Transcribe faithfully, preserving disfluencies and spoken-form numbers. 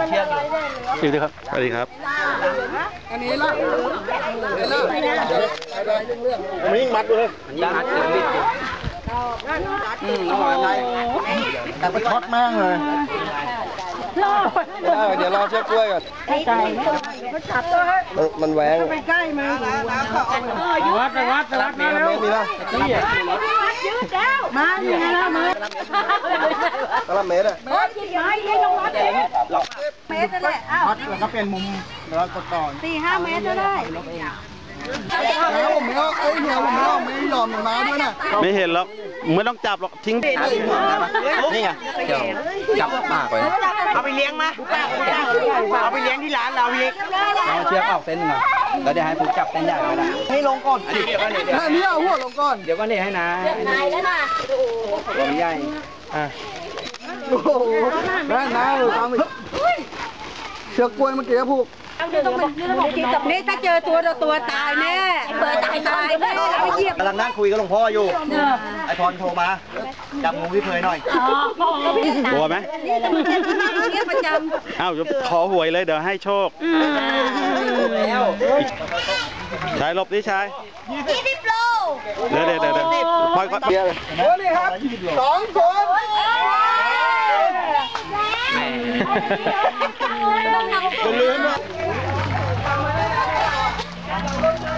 สวัสดีครับสวัสดีครับอันนี้ละมันยิ่งมัดเลยยัดเกินนิดเดียวอืมอร่อยไงแต่ไปช็อตแม่งเลยเดี๋ยวรอเชือกกล้วยก่อนใจมันแหวงไปใกล้มาวัดวัดวัดมาแล้วมีละยืดแล้วมาอยู่ไงล่ะมือตะละเมตรอ่ะเมตรยี่สิบไม้ลงวัดเมตรนั่นแหละอ้าวแล้วก็เปลี่ยนมุมแล้วกดต่อสี่ห้าเมตรก็ได้แล้วผมไม่เอาไอ้เหี้ยผมไม่เอาไม่ยอมหนูน้าด้วยนะไม่เห็นหรอกไม่ต้องจับหรอกทิ้งนี่ไงจับปากไปเอาไปเลี้ยงมาเอาไปเลี้ยงที่ร้านเราพี่เอาเชือกออกเส้นหน่อยแล้วเดี๋ยวให้ผมจับเส้นใหญ่ไปได้ให้ลงก่อนเดี๋ยวก็เนี่ยเดี๋ยวนี่เอาหัวลงก่อนเดี๋ยวก็เนี่ยให้นะนายแล้วนะลงใหญ่อ่ะโอ้โหแม่น้าเลยเอาไปเชือกกล้วยเมื่อกี้ผูกนี่ถ้าเจอตัวตัวตายแน่เปิดตายตายแน่เอาเหยียบกำลังนั่งคุยกับหลวงพ่ออยู่ไอพรโทรมาจับงูพี่เพยหน่อยกลัวไหมอ้าวจะขอหวยเลยเดี๋ยวให้โชคชายหลบดิชายยี่สิบโลเดี๋ยวเดี๋ยวเดี๋ยวปล่อยก่อนเดี๋ยวนี่ครับสองคนลืม